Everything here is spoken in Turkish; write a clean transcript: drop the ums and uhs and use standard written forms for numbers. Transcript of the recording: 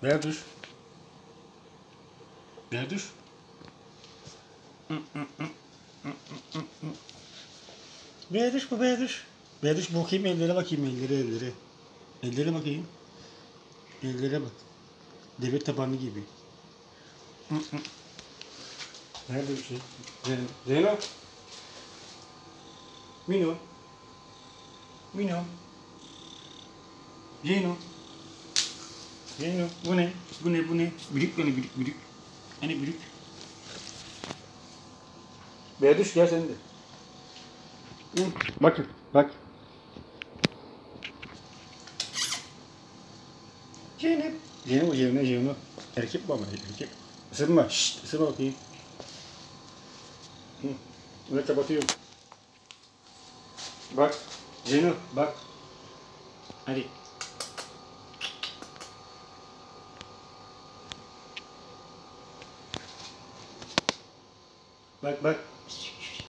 Berduş. Berduş. Berduş bu Berduş. Berduş bakayım ellere bakayım elleri. Ellere bakayım. Ellere bak. Deve tabanı gibi. Nerede bir şey? Zeyno. Mino. Mino. Zeyno. Zeyno. Bu ne? Bu ne? Büyük beni büyük. Hani büyük. Berduş gel sen de. Bak. Zeynep. Zeynep. Erkek baba erkek. Isırma. Şşt, ısırma bakayım. Bunu kapatıyorum. Bak. Zeynep bak. Hadi. Bak.